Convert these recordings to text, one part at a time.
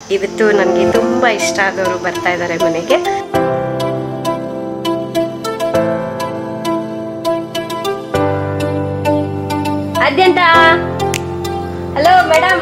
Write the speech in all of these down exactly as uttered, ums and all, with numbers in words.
ಇವತ್ತು ನನಗೆ ತುಂಬ ಇಷ್ಟ ಆದವರು ಬರ್ತಾ ಇದ್ದಾರೆ ಮನೆಗೆ. Adyanta hello madam.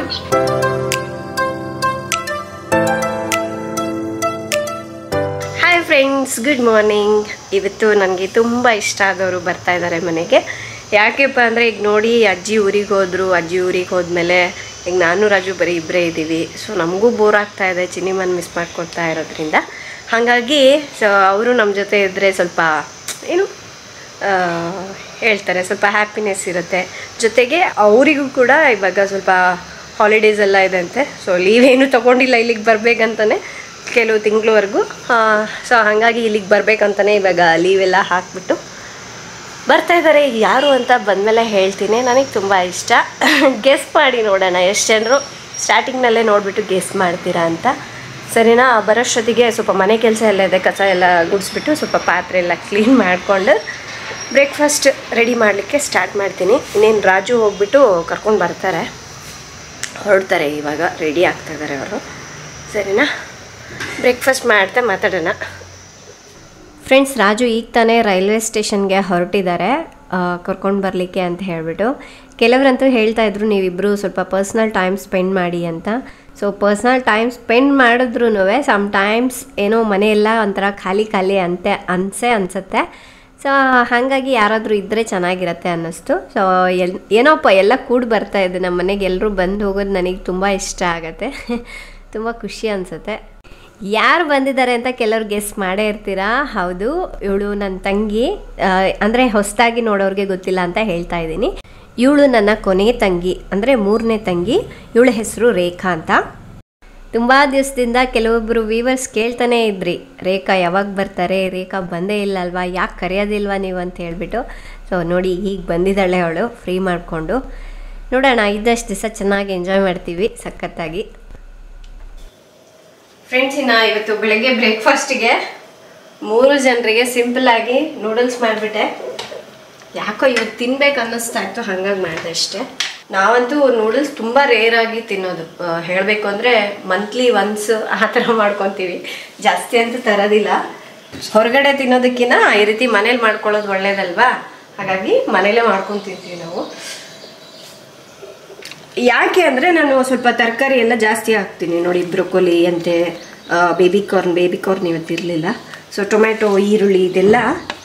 Hi friends, good morning. ಇವತ್ತು ನನಗೆ ತುಂಬ ಇಷ್ಟ ಆದವರು ಬರ್ತಾ ಇದ್ದಾರೆ ಮನೆಗೆ. ಯಾಕೆಪ್ಪ ಅಂದರೆ ಈಗ ನೋಡಿ, ಅಜ್ಜಿ ಊರಿಗೆ ಹೋದರು. ಅಜ್ಜಿ ಊರಿಗೆ ಹೋದ್ಮೇಲೆ ಈಗ ನಾನು ರಾಜು ಬರೀ ಇಬ್ಬರೇ ಇದ್ದೀವಿ. ಸೊ ನಮಗೂ ಬೋರ್ ಆಗ್ತಾ ಇದೆ ಚಿನಿಮನ್ ಮಿಸ್ ಮಾಡ್ಕೊಳ್ತಾ ಇರೋದ್ರಿಂದ. ಹಾಗಾಗಿ ಸೊ ಅವರು ನಮ್ಮ ಜೊತೆ ಇದ್ದರೆ ಸ್ವಲ್ಪ ಏನು ಹೇಳ್ತಾರೆ, ಸ್ವಲ್ಪ ಹ್ಯಾಪಿನೆಸ್ ಇರುತ್ತೆ. ಜೊತೆಗೆ ಅವರಿಗೂ ಕೂಡ ಇವಾಗ ಸ್ವಲ್ಪ ಹಾಲಿಡೇಸ್ ಎಲ್ಲ ಇದೆ ಅಂತೆ. ಸೊ ಲೀವ್ ಏನು ತೊಗೊಂಡಿಲ್ಲ, ಇಲ್ಲಿಗೆ ಬರಬೇಕಂತಲೇ ಕೆಲವು ತಿಂಗಳವರೆಗೂ. ಸೊ ಹಾಗಾಗಿ ಇಲ್ಲಿಗೆ ಬರಬೇಕಂತಲೇ ಇವಾಗ ಲೀವೆಲ್ಲ ಹಾಕ್ಬಿಟ್ಟು ಬರ್ತಾ ಇದ್ದಾರೆ. ಯಾರು ಅಂತ ಬಂದಮೇಲೆ ಹೇಳ್ತೀನಿ. ನನಗೆ ತುಂಬ ಇಷ್ಟ. ಗೆಸ್ ಮಾಡಿ ನೋಡೋಣ ಎಷ್ಟು ಜನರು ಸ್ಟಾರ್ಟಿಂಗ್ನಲ್ಲೇ ನೋಡಿಬಿಟ್ಟು ಗೆಸ್ ಮಾಡ್ತೀರಾ ಅಂತ. ಸರಿನಾ? ಬರೋಷ್ಟೊತ್ತಿಗೆ ಸ್ವಲ್ಪ ಮನೆ ಕೆಲಸ ಎಲ್ಲ ಇದೆ, ಕಸ ಎಲ್ಲ ಗುಡಿಸ್ಬಿಟ್ಟು ಸ್ವಲ್ಪ ಪಾತ್ರೆ ಎಲ್ಲ ಕ್ಲೀನ್ ಮಾಡಿಕೊಂಡು ಬ್ರೇಕ್ಫಾಸ್ಟ್ ರೆಡಿ ಮಾಡಲಿಕ್ಕೆ ಸ್ಟಾರ್ಟ್ ಮಾಡ್ತೀನಿ. ಇನ್ನೇನು ರಾಜು ಹೋಗ್ಬಿಟ್ಟು ಕರ್ಕೊಂಡು ಬರ್ತಾರೆ, ಹೊರಡ್ತಾರೆ. ಇವಾಗ ರೆಡಿ ಆಗ್ತಾಯಿದ್ದಾರೆ ಅವರು. ಸರಿನಾ? ಬ್ರೇಕ್ಫಾಸ್ಟ್ ಮಾಡ್ತಾ ಮಾತಾಡೋಣ. ಫ್ರೆಂಡ್ಸ್, ರಾಜು ಈಗ ತಾನೇ ರೈಲ್ವೆ ಸ್ಟೇಷನ್ಗೆ ಹೊರಟಿದ್ದಾರೆ ಕರ್ಕೊಂಡು ಬರಲಿಕ್ಕೆ ಅಂತ ಹೇಳಿಬಿಟ್ಟು. ಕೆಲವರಂತೂ ಹೇಳ್ತಾಯಿದ್ರು ನೀವಿಬ್ಬರು ಸ್ವಲ್ಪ ಪರ್ಸ್ನಲ್ ಟೈಮ್ ಸ್ಪೆಂಡ್ ಮಾಡಿ ಅಂತ. ಸೊ ಪರ್ಸ್ನಲ್ ಟೈಮ್ ಸ್ಪೆಂಡ್ ಮಾಡಿದ್ರೂ ಸಮ್ ಟೈಮ್ಸ್ ಏನೋ ಮನೆಯೆಲ್ಲ ಒಂಥರ ಖಾಲಿ ಖಾಲಿ ಅಂತೆ ಅನಿಸೇ ಅನಿಸುತ್ತೆ. ಸೊ ಹಾಗಾಗಿ ಯಾರಾದರೂ ಇದ್ದರೆ ಚೆನ್ನಾಗಿರತ್ತೆ ಅನ್ನಿಸ್ತು. ಸೊ ಎಲ್ ಏನೋಪ್ಪ ಎಲ್ಲ ಕೂಡಿ ಬರ್ತಾಯಿದೆ ನಮ್ಮ ಮನೆಗೆ. ಎಲ್ಲರೂ ಬಂದು ಹೋಗೋದು ನನಗೆ ತುಂಬ ಇಷ್ಟ ಆಗುತ್ತೆ, ತುಂಬ ಖುಷಿ ಅನಿಸುತ್ತೆ. ಯಾರು ಬಂದಿದ್ದಾರೆ ಅಂತ ಕೆಲವ್ರು ಗೆಸ್ ಮಾಡೇ ಇರ್ತೀರಾ. ಹೌದು, ಇವಳು ನನ್ನ ತಂಗಿ. ಅಂದರೆ ಹೊಸದಾಗಿ ನೋಡೋರಿಗೆ ಗೊತ್ತಿಲ್ಲ ಅಂತ ಹೇಳ್ತಾ ಇದ್ದೀನಿ. ಇವಳು ನನ್ನ ಕೊನೆ ತಂಗಿ, ಅಂದರೆ ಮೂರನೇ ತಂಗಿ. ಇವಳ ಹೆಸರು ರೇಖಾ ಅಂತ. ತುಂಬ ದಿವಸದಿಂದ ಕೆಲವೊಬ್ಬರು ವೀವರ್ಸ್ ಕೇಳ್ತಾನೆ ಇದ್ರಿ, ರೇಖಾ ಯಾವಾಗ ಬರ್ತಾರೆ, ರೇಖಾ ಬಂದೇ ಇಲ್ಲ ಅಲ್ವಾ, ಯಾಕೆ ಕರೆಯೋದಿಲ್ವಾ ನೀವು ಅಂತ ಹೇಳ್ಬಿಟ್ಟು. ಸೊ ನೋಡಿ, ಈಗ ಬಂದಿದ್ದಾಳೆ ಅವಳು ಫ್ರೀ ಮಾಡಿಕೊಂಡು. ನೋಡೋಣ, ಇದ್ದಷ್ಟು ದಿವಸ ಚೆನ್ನಾಗಿ ಎಂಜಾಯ್ ಮಾಡ್ತೀವಿ ಸಖತ್ತಾಗಿ. ಫ್ರೆಂಡ್ಸ್, ಇನ್ನು ಇವತ್ತು ಬೆಳಗ್ಗೆ ಬ್ರೇಕ್ಫಾಸ್ಟಿಗೆ ಮೂರು ಜನರಿಗೆ ಸಿಂಪಲ್ಲಾಗಿ ನೂಡಲ್ಸ್ ಮಾಡಿಬಿಟ್ಟೆ. ಯಾಕೋ ಇವತ್ತು ತಿನ್ಬೇಕು ಅನ್ನಿಸ್ತಾ ಇತ್ತು, ಹಾಗಾಗಿ ಮಾಡಿದೆ ಅಷ್ಟೇ. ನಾವಂತೂ ನೂಡಲ್ಸ್ ತುಂಬ ರೇರಾಗಿ ತಿನ್ನೋದು. ಹೇಳಬೇಕು ಅಂದರೆ ಮಂತ್ಲಿ ಒನ್ಸ್ ಆ ಥರ ಮಾಡ್ಕೊತೀವಿ, ಜಾಸ್ತಿ ಅಂತೂ ತರೋದಿಲ್ಲ. ಹೊರಗಡೆ ತಿನ್ನೋದಕ್ಕಿಂತ ಈ ರೀತಿ ಮನೇಲಿ ಮಾಡ್ಕೊಳ್ಳೋದು ಒಳ್ಳೇದಲ್ವಾ. ಹಾಗಾಗಿ ಮನೇಲೇ ಮಾಡ್ಕೊಂಡು ತಿಂತೀವಿ ನಾವು. ಯಾಕೆ ಅಂದರೆ ನಾನು ಸ್ವಲ್ಪ ತರಕಾರಿ ಎಲ್ಲ ಜಾಸ್ತಿ ಹಾಕ್ತೀನಿ ನೋಡಿ. ಬ್ರೊಕೊಲಿ ಅಂತೆ, ಬೇಬಿ ಕಾರ್ನ್ ಬೇಬಿ ಕಾರ್ನ್ ಇವತ್ತಿರಲಿಲ್ಲ. ಸೊ ಟೊಮೆಟೊ, ಈರುಳ್ಳಿ ಇದೆಲ್ಲ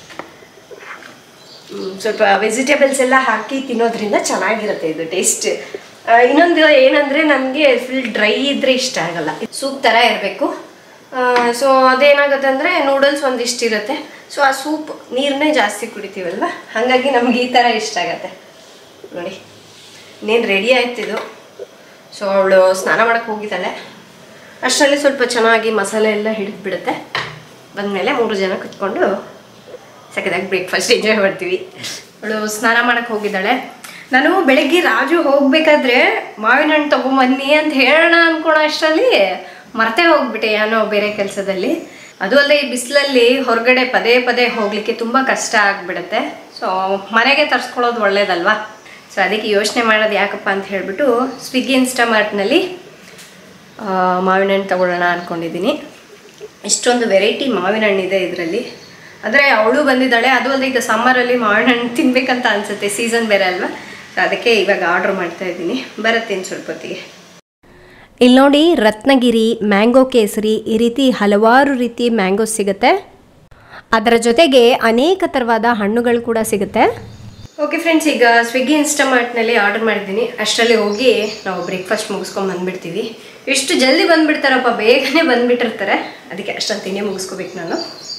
ಸ್ವಲ್ಪ ವೆಜಿಟೇಬಲ್ಸ್ ಎಲ್ಲ ಹಾಕಿ ತಿನ್ನೋದ್ರಿಂದ ಚೆನ್ನಾಗಿರುತ್ತೆ ಇದು ಟೇಸ್ಟ್. ಇನ್ನೊಂದು ಏನಂದರೆ ನನಗೆ ಫುಲ್ ಡ್ರೈ ಇದ್ದರೆ ಇಷ್ಟ ಆಗಲ್ಲ, ಸೂಪ್ ಥರ ಇರಬೇಕು. ಸೊ ಅದೇನಾಗುತ್ತೆ ಅಂದರೆ ನೂಡಲ್ಸ್ ಒಂದಿಷ್ಟು ಇರುತ್ತೆ. ಸೊ ಆ ಸೂಪ್ ನೀರನ್ನೇ ಜಾಸ್ತಿ ಕುಡಿತೀವಲ್ವ, ಹಾಗಾಗಿ ನಮ್ಗೆ ಈ ಥರ ಇಷ್ಟ ಆಗುತ್ತೆ ನೋಡಿ. ಇನ್ನೇನು ರೆಡಿ ಆಯ್ತಿದ್ದು. ಸೊ ಅವಳು ಸ್ನಾನ ಮಾಡೋಕ್ಕೆ ಹೋಗಿದ್ದಾಳೆ. ಅಷ್ಟರಲ್ಲಿ ಸ್ವಲ್ಪ ಚೆನ್ನಾಗಿ ಮಸಾಲೆ ಎಲ್ಲ ಹಿಡಿದ್ಬಿಡುತ್ತೆ. ಬಂದಮೇಲೆ ಮೂರು ಜನ ಕುತ್ಕೊಂಡು ಸಖತ್ತಾಗಿ ಬ್ರೇಕ್ಫಾಸ್ಟ್ ಎಂಜಾಯ್ ಮಾಡ್ತೀವಿ. ಅವಳು ಸ್ನಾನ ಮಾಡೋಕ್ಕೆ ಹೋಗಿದ್ದಾಳೆ. ನಾನು ಬೆಳಗ್ಗೆ ರಾಜು ಹೋಗಬೇಕಾದ್ರೆ ಮಾವಿನ ಹಣ್ಣು ತೊಗೊಂಬನ್ನಿ ಅಂತ ಹೇಳೋಣ ಅಂದ್ಕೊಳೋ ಅಷ್ಟರಲ್ಲಿ ಮರ್ತೇ ಹೋಗ್ಬಿಟ್ಟೆ ಏನೋ ಬೇರೆ ಕೆಲಸದಲ್ಲಿ. ಅದು ಅಲ್ಲದೆ ಈ ಬಿಸಿಲಲ್ಲಿ ಹೊರಗಡೆ ಪದೇ ಪದೇ ಹೋಗಲಿಕ್ಕೆ ತುಂಬ ಕಷ್ಟ ಆಗಿಬಿಡುತ್ತೆ. ಸೊ ಮನೆಗೆ ತರಿಸ್ಕೊಳ್ಳೋದು ಒಳ್ಳೇದಲ್ವಾ. ಸೊ ಅದಕ್ಕೆ ಯೋಚನೆ ಮಾಡೋದು ಯಾಕಪ್ಪ ಅಂತ ಹೇಳಿಬಿಟ್ಟು ಸ್ವಿಗ್ಗಿ ಇನ್ಸ್ಟಾಮಾರ್ಟ್ನಲ್ಲಿ ಮಾವಿನ ಹಣ್ಣು ತೊಗೊಳ್ಳೋಣ ಅಂದ್ಕೊಂಡಿದ್ದೀನಿ. ಇಷ್ಟೊಂದು ವೆರೈಟಿ ಮಾವಿನ ಹಣ್ಣಿದೆ ಇದರಲ್ಲಿ. ಅಂದರೆ ಅವಳು ಬಂದಿದ್ದಾಳೆ. ಅದು ಅಲ್ಲದೆ ಈಗ ಸಮ್ಮರಲ್ಲಿ ಮಾವಿನ ಹಣ್ಣು ತಿನ್ಬೇಕಂತ ಅನಿಸುತ್ತೆ, ಸೀಸನ್ ಬೇರೆ ಅಲ್ವಾ. ಸೊ ಅದಕ್ಕೆ ಇವಾಗ ಆರ್ಡ್ರ್ ಮಾಡ್ತಾಯಿದ್ದೀನಿ, ಬರುತ್ತೆ ಇನ್ನು ಸ್ವಲ್ಪ ಹೊತ್ತಿಗೆ. ಇಲ್ಲಿ ನೋಡಿ, ರತ್ನಗಿರಿ, ಮ್ಯಾಂಗೋ ಕೇಸರಿ, ಈ ರೀತಿ ಹಲವಾರು ರೀತಿ ಮ್ಯಾಂಗೋ ಸಿಗುತ್ತೆ. ಅದರ ಜೊತೆಗೆ ಅನೇಕ ಥರವಾದ ಹಣ್ಣುಗಳು ಕೂಡ ಸಿಗುತ್ತೆ. ಓಕೆ ಫ್ರೆಂಡ್ಸ್, ಈಗ ಸ್ವಿಗ್ಗಿ ಇನ್ಸ್ಟಾಮಾರ್ಟ್ನಲ್ಲಿ ಆರ್ಡರ್ ಮಾಡಿದ್ದೀನಿ. ಅಷ್ಟರಲ್ಲಿ ಹೋಗಿ ನಾವು ಬ್ರೇಕ್ಫಾಸ್ಟ್ ಮುಗಿಸ್ಕೊಂಡು ಬಂದುಬಿಡ್ತೀವಿ. ಎಷ್ಟು ಜಲ್ದಿ ಬಂದುಬಿಡ್ತಾರಪ್ಪ, ಬೇಗನೆ ಬಂದುಬಿಟ್ಟಿರ್ತಾರೆ. ಅದಕ್ಕೆ ಅಷ್ಟೊಂದು ತಿಂಡಿ ಮುಗಿಸ್ಕೋಬೇಕು ನಾನು.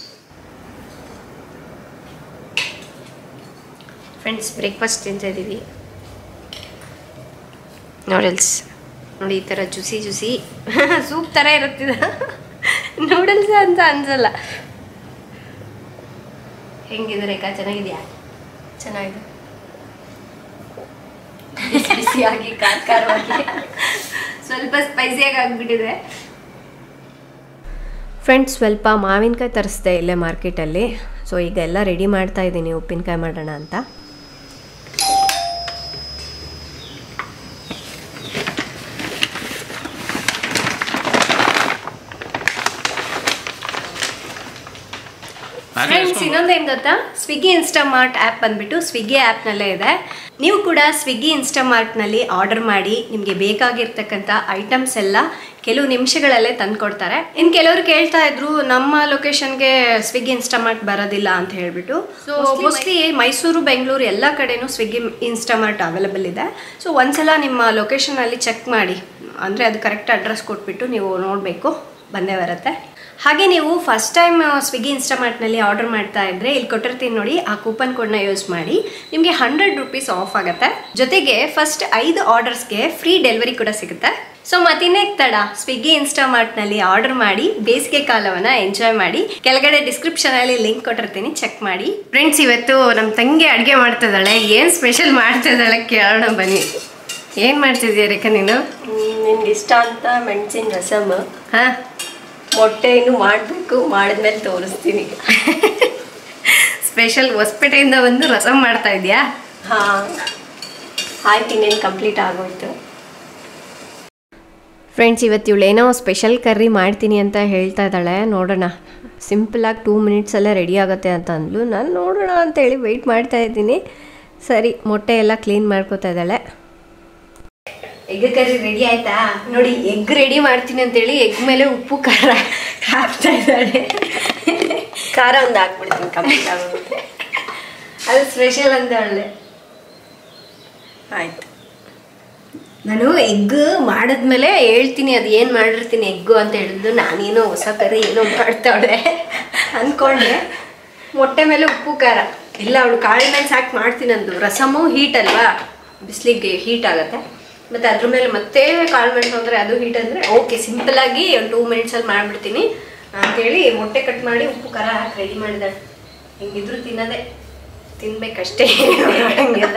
Friends, breakfast ತಿಂತಾಯಿದ್ದೀವಿ. ನೂಡಲ್ಸ್ ನೋಡಿ, ಈ ಥರ ಜ್ಯೂಸಿ ಜ್ಯೂಸಿ ಸೂಪ್ ಥರ ಇರುತ್ತಿದೆ. ನೂಡಲ್ಸ್ ಅಂತ ಅನ್ಸಲ್ಲ. ಹೆಂಗಿದೆ ರೇಖಾ? ಚೆನ್ನಾಗಿದೆಯಾ? ಚೆನ್ನಾಗಿದೆ. ಬಿಸಿ ಬಿಸಿಯಾಗಿ ಖಾರ ಖಾರವಾಗಿ ಸ್ವಲ್ಪ ಸ್ಪೈಸಿಯಾಗಿ ಆಗಿಬಿಟ್ಟಿದೆ. ಫ್ರೆಂಡ್ಸ್, ಸ್ವಲ್ಪ ಮಾವಿನಕಾಯಿ ತರಿಸ್ದೆ ಇಲ್ಲೇ ಮಾರ್ಕೆಟಲ್ಲಿ. ಸೊ ಈಗ ಎಲ್ಲ ರೆಡಿ ಮಾಡ್ತಾ ಇದ್ದೀನಿ, ಉಪ್ಪಿನಕಾಯಿ ಮಾಡೋಣ ಅಂತ. ಫ್ರೆಂಡ್ಸ್ ಇನ್ನೊಂದೇನು ಗೊತ್ತಾ, ಸ್ವಿಗ್ಗಿ ಇನ್ಸ್ಟಾಮಾರ್ಟ್ ಆ್ಯಪ್ ಬಂದ್ಬಿಟ್ಟು ಸ್ವಿಗ್ಗಿ ಆ್ಯಪ್ನಲ್ಲೇ ಇದೆ. ನೀವು ಕೂಡ ಸ್ವಿಗ್ಗಿ ಇನ್ಸ್ಟಾಮಾರ್ಟ್ನಲ್ಲಿ ಆರ್ಡರ್ ಮಾಡಿ ನಿಮಗೆ ಬೇಕಾಗಿರ್ತಕ್ಕಂಥ ಐಟಮ್ಸ್ ಎಲ್ಲ ಕೆಲವು ನಿಮಿಷಗಳಲ್ಲೇ ತಂದುಕೊಡ್ತಾರೆ. ಇನ್ನು ಕೆಲವರು ಕೇಳ್ತಾ ಇದ್ರು ನಮ್ಮ ಲೊಕೇಶನ್ಗೆ ಸ್ವಿಗ್ಗಿ ಇನ್ಸ್ಟಾಮಾರ್ಟ್ ಬರೋದಿಲ್ಲ ಅಂತ ಹೇಳ್ಬಿಟ್ಟು. ಸೊ ಮೋಸ್ಟ್ಲಿ ಮೈಸೂರು, ಬೆಂಗಳೂರು ಎಲ್ಲ ಕಡೆನೂ ಸ್ವಿಗ್ಗಿ ಇನ್ಸ್ಟಾಮಾರ್ಟ್ ಅವೈಲೇಬಲ್ ಇದೆ. ಸೊ ಒಂದ್ಸಲ ನಿಮ್ಮ ಲೊಕೇಶನಲ್ಲಿ ಚೆಕ್ ಮಾಡಿ, ಅಂದರೆ ಅದು ಕರೆಕ್ಟ್ ಅಡ್ರೆಸ್ ಕೊಟ್ಬಿಟ್ಟು ನೀವು ನೋಡಬೇಕು, ಬಂದೇ ಬರುತ್ತೆ. ಹಾಗೆ ನೀವು ಫಸ್ಟ್ ಟೈಮ್ ಸ್ವಿಗ್ಗಿ ಇನ್ಸ್ಟಾಮಾರ್ಟ್ನಲ್ಲಿ ಆರ್ಡರ್ ಮಾಡ್ತಾ ಇದ್ದರೆ ಇಲ್ಲಿ ಕೊಟ್ಟಿರ್ತೀನಿ ನೋಡಿ, ಆ ಕೂಪನ್ ಕೋಡ್ನ ಯೂಸ್ ಮಾಡಿ ನಿಮಗೆ ಹಂಡ್ರೆಡ್ ರುಪೀಸ್ ಆಫ್ ಆಗುತ್ತೆ. ಜೊತೆಗೆ ಫಸ್ಟ್ ಐದು ಆರ್ಡರ್ಸ್ಗೆ ಫ್ರೀ ಡೆಲಿವರಿ ಕೂಡ ಸಿಗುತ್ತೆ. ಸೊ ಮತ್ತಿನ್ನೇ ತಡ, ಸ್ವಿಗ್ಗಿ ಇನ್ಸ್ಟಾಮಾರ್ಟ್ನಲ್ಲಿ ಆರ್ಡರ್ ಮಾಡಿ ಬೇಸಿಗೆ ಕಾಲವನ್ನು ಎಂಜಾಯ್ ಮಾಡಿ. ಕೆಳಗಡೆ ಡಿಸ್ಕ್ರಿಪ್ಷನಲ್ಲಿ ಲಿಂಕ್ ಕೊಟ್ಟಿರ್ತೀನಿ, ಚೆಕ್ ಮಾಡಿ. ಫ್ರೆಂಡ್ಸ್ ಇವತ್ತು ನಮ್ಮ ತಂಗಿ ಅಡುಗೆ ಮಾಡ್ತಿದ್ದಾಳೆ. ಏನು ಸ್ಪೆಷಲ್ ಮಾಡ್ತಿದ್ದಾಳೆ ಕೇಳೋಣ ಬನ್ನಿ. ಏನು ಮಾಡ್ತಿದ್ದೀಯ ರೇಖಾ ನೀನು? ನಿನ್ಗೆ ಇಷ್ಟ ಅಂತ ಮೆಣಸಿನ ರಸಮ್. ಹಾಂ, ಮೊಟ್ಟೆ ಇನ್ನು ಮಾಡಬೇಕು, ಮಾಡಿದ್ಮೇಲೆ ತೋರಿಸ್ತೀನಿ. ಸ್ಪೆಷಲ್ ಹೊಸಪೇಟೆಯಿಂದ ಬಂದು ರಸಮ್ ಮಾಡ್ತಾ ಇದೆಯಾ? ಹಾಂ ಆಯ್ತು, ಇನ್ನೇನು ಕಂಪ್ಲೀಟ್ ಆಗೋಯ್ತು. ಫ್ರೆಂಡ್ಸ್ ಇವತ್ತು ಇವಳೇನೋ ಸ್ಪೆಷಲ್ ಕರ್ರಿ ಮಾಡ್ತೀನಿ ಅಂತ ಹೇಳ್ತಾ ಇದ್ದಾಳೆ. ನೋಡೋಣ, ಸಿಂಪಲಾಗಿ ಟೂ ಮಿನಿಟ್ಸಲ್ಲೇ ರೆಡಿ ಆಗುತ್ತೆ ಅಂತ ಅಂದ್ಲು. ನಾನು ನೋಡೋಣ ಅಂತೇಳಿ ವೆಯ್ಟ್ ಮಾಡ್ತಾ ಇದ್ದೀನಿ. ಸರಿ, ಮೊಟ್ಟೆ ಎಲ್ಲ ಕ್ಲೀನ್ ಮಾಡ್ಕೋತಾ ಇದ್ದಾಳೆ. ಎಗ್ ಕರ್ರಿ ರೆಡಿ ಆಯ್ತಾ? ನೋಡಿ, ಎಗ್ ರೆಡಿ ಮಾಡ್ತೀನಿ ಅಂತೇಳಿ ಎಗ್ ಮೇಲೆ ಉಪ್ಪು ಖಾರ ಹಾಕ್ತಾ ಇದ್ದಾಳೆ. ಖಾರ ಒಂದು ಹಾಕ್ಬಿಡ್ತೀನಿ, ಕಂಪ್ಲೀಟ್ ಆಗೋಗುತ್ತೆ. ಅದು ಸ್ಪೆಷಲ್ ಅಂತ ಹೇಳಿ. ಆಯ್ತು, ನಾನು ಎಗ್ ಮಾಡಿದ್ಮೇಲೆ ಹೇಳ್ತೀನಿ ಅದು ಏನು ಮಾಡಿರ್ತೀನಿ ಎಗ್ಗು ಅಂತ ಹೇಳಿದ್ದು. ನಾನೇನೋ ಹೊಸ ಕರ್ರಿ ಏನೋ ಮಾಡ್ತಾಳೆ ಅಂದ್ಕೊಂಡೆ. ಮೊಟ್ಟೆ ಮೇಲೆ ಉಪ್ಪು ಖಾರ ಇಲ್ಲ, ಅವಳು ಕಾಳು ಮೆಣಸು ಹಾಕಿ ಮಾಡ್ತೀನಿ ಅಂದು. ರಸಮು ಹೀಟ್ ಅಲ್ವಾ, ಬಿಸಿಲಿಗೆ ಹೀಟ್ ಆಗುತ್ತೆ. ಮತ್ತು ಅದ್ರ ಮೇಲೆ ಮತ್ತೆ ಕಾಳು ಮೆಣಸು ಅಂದರೆ ಅದು ಹೀಟ್ ಅಂದರೆ ಓಕೆ, ಸಿಂಪಲಾಗಿ ಒಂದು ಟೂ ಮಿನಿಟ್ಸಲ್ಲಿ ಮಾಡಿಬಿಡ್ತೀನಿ ಅಂಥೇಳಿ ಮೊಟ್ಟೆ ಕಟ್ ಮಾಡಿ ಉಪ್ಪು ಖಾರ ಹಾಕಿ ರೆಡಿ ಮಾಡಿದಾಳೆ. ಹಿಂಗಿದ್ರು ತಿನ್ನೋದೇ, ತಿನ್ಬೇಕಷ್ಟೇ, ಹಂಗೆಲ್ಲ.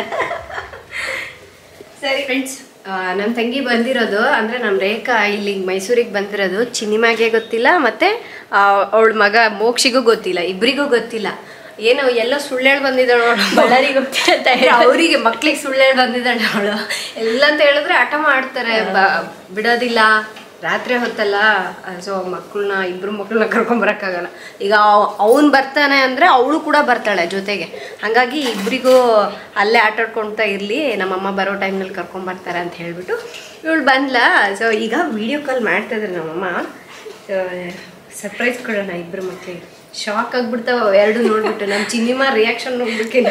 ಸರಿ ಫ್ರೆಂಡ್ಸ್, ನಮ್ಮ ತಂಗಿ ಬಂದಿರೋದು ಅಂದರೆ ನಮ್ಮ ರೇಖಾ ಇಲ್ಲಿಗೆ ಮೈಸೂರಿಗೆ ಬಂದಿರೋದು ಚಿನಿಮಾಗೆ ಗೊತ್ತಿಲ್ಲ, ಮತ್ತು ಅವಳ ಮಗ ಮೋಕ್ಷಿಗೂ ಗೊತ್ತಿಲ್ಲ, ಇಬ್ಬರಿಗೂ ಗೊತ್ತಿಲ್ಲ. ಏನೋ ಎಲ್ಲೋ ಸುಳ್ಳೇಳು ಬಂದಿದ್ದಾಳು ಅವಳು, ಬಳ್ಳಾರಿಗೆ ಹೋಗ್ತಾರೆ ಅಂತ ಹೇಳಿ ಅವರಿಗೆ ಮಕ್ಳಿಗೆ ಸುಳ್ಳೇಳು ಬಂದಿದ್ದಾಳೆ ಅವಳು. ಎಲ್ಲ ಅಂತ ಹೇಳಿದ್ರೆ ಹಠ ಮಾಡ್ತಾರೆ, ಬ ಬಿಡೋದಿಲ್ಲ. ರಾತ್ರಿ ಹೊತ್ತಲ್ಲ, ಸೊ ಮಕ್ಕಳನ್ನ ಇಬ್ಬರು ಮಕ್ಕಳನ್ನ ಕರ್ಕೊಂಬರೋಕ್ಕಾಗಲ್ಲ. ಈಗ ಅವನು ಬರ್ತಾನೆ ಅಂದರೆ ಅವಳು ಕೂಡ ಬರ್ತಾಳೆ ಜೊತೆಗೆ. ಹಾಗಾಗಿ ಇಬ್ಬರಿಗೂ ಅಲ್ಲೇ ಆಟಾಡ್ಕೊಳ್ತಾ ಇರಲಿ, ನಮ್ಮಮ್ಮ ಬರೋ ಟೈಮ್ನಲ್ಲಿ ಕರ್ಕೊಂಬರ್ತಾರೆ ಅಂತ ಹೇಳಿಬಿಟ್ಟು ಇವಳು ಬಂದ್ಲ. ಸೊ ಈಗ ವೀಡಿಯೋ ಕಾಲ್ ಮಾಡ್ತಾಯಿದ್ರು ನಮ್ಮಮ್ಮ. ಸೊ ಸರ್ಪ್ರೈಸ್ ಕೊಡೋಣ ಇಬ್ಬರು ಮಕ್ಕಳಿಗೆ. ಶಾಕ್ ಆಗ್ಬಿಡ್ತಾವ ಎರಡು ನೋಡ್ಬಿಟ್ಟು. ನಮ್ಮ ಚಿನ್ನಿಮಾ ರಿಯಾಕ್ಷನ್ ನೋಡ್ಬೇಕಿಲ್ಲ.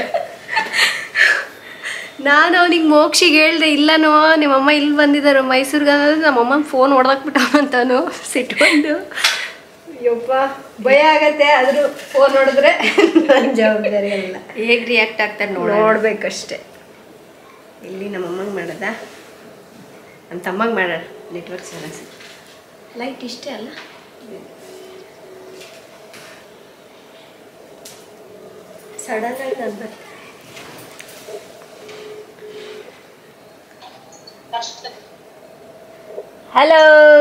ನಾನು ಅವನಿಗೆ ಮೋಕ್ಷಿಗೆ ಹೇಳ್ದೆ, ಇಲ್ಲನೋ ನಿಮ್ಮಮ್ಮ ಇಲ್ಲಿ ಬಂದಿದ್ದಾರೆ ಮೈಸೂರಿಗೆ ಅನ್ನೋದು. ನಮ್ಮಮ್ಮ ಫೋನ್ ಹೊಡೆದಾಕ್ಬಿಟ್ಟವನಂತಾನು ಸಿಟ್ಕೊಂಡು. ಯಪ್ಪ ಭಯ ಆಗತ್ತೆ, ಆದರೂ ಫೋನ್ ಹೊಡೆದ್ರೆ ನನ್ನ ಜವಾಬ್ದಾರಿ ಅಲ್ಲ. ಹೇಗೆ ರಿಯಾಕ್ಟ್ ಆಗ್ತಾರೆ ನೋಡಿ, ನೋಡ್ಬೇಕಷ್ಟೆ. ಇಲ್ಲಿ ನಮ್ಮಮ್ಮಂಗೆ ಮಾಡೋದ, ನಮ್ಮ ತಮ್ಮಂಗೆ ಮಾಡೋಣ. ನೆಟ್ವರ್ಕ್ ಸಮಸ್ಯೆ, ಲೈಟ್ ಇಷ್ಟೇ ಅಲ್ಲ. ಸಡನ್ ಆಗಿ ನಾನು ಬರ್ತೀನಿ. Hello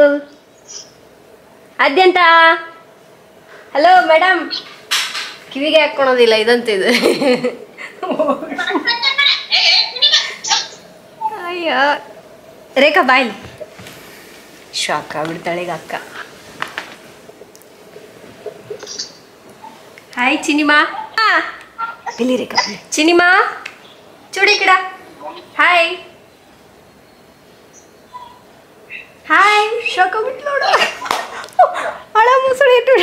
Adyanta, hello madam. ಕಿವಿಗೆ ಹಾಕ್ಕೊಳೋದಿಲ್ಲ ಇದಂತಿದು. ಅಯ್ಯೋ ರೇಖಾ ಬಾಯ್ಲಿ. ಶಾಕ್ ಆಗ್ಬಿಡ್ತಾಳೆ ಈಗ ಅಕ್ಕ. ಹಾಯ್ ಚಿನಿಮಾ. ಇಲ್ಲಿ ರೇಖಾ ಚಿನಿಮಾ ಚೂಡಿ ಕಿಡ. Hi hi. ಶಾಕ್ ಆಗ್ಬಿಟ್ಲು ನೋಡು, ಹಳ ಮುಸುಳಿ ಇಟ್ಟು.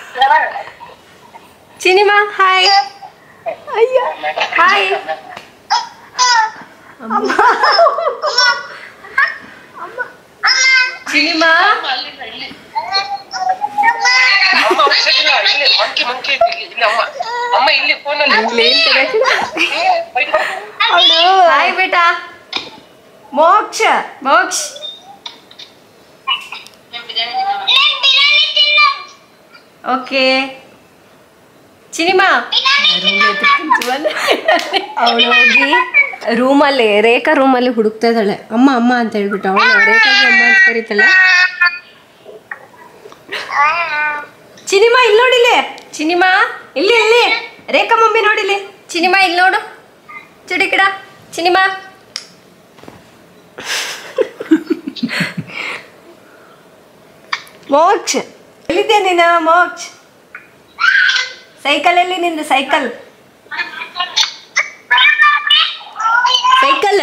ಚಿನಿಮಾ ಹಾಯ್. ಅಯ್ಯ ಹಾಯ್. ಚಿನಿಮಾ ಹಾಯ್ ಬೇಟಾ. ಮೋಕ್ಷ ಮೋಕ್ಷ ಓಕೆ. ಚಿನಿಮಾ ಅವಳು ಹೋಗಿ ರೂಮಲ್ಲಿ, ರೇಖಾ ರೂಮಲ್ಲಿ ಹುಡುಕ್ತಾ ಇದ್ದಾಳೆ. ಅಮ್ಮ ಅಮ್ಮ ಅಂತ ಹೇಳ್ಬಿಟ್ಟು ಅವಳು ರೇಖಾಗೆ ಅಮ್ಮ ಅಂತ ಕರೀತಾಳೆ. ಚಿನಿಮಾ ಇಲ್ಲಿ ನೋಡಿಲಿ. ಚಿನಿಮಾ ಇಲ್ಲಿ ಇಲ್ಲಿ. ರೇಖಾ ಮಮ್ಮಿ ನೋಡಿಲಿ. ಚಿನಿಮಾ ಇಲ್ಲಿ ನೋಡು. ಚುಡಿ ಕಿಡ. ಚಿನಿಮಾ ಮೋಕ್ಷ ಎಲ್ಲಿದ್ದೆ ನೀನು? ಮೋಕ್ಷ ಸೈಕಲ್ ಎಲ್ಲಿ ನಿಂದು ಸೈಕಲ್ ಸೈಕಲ್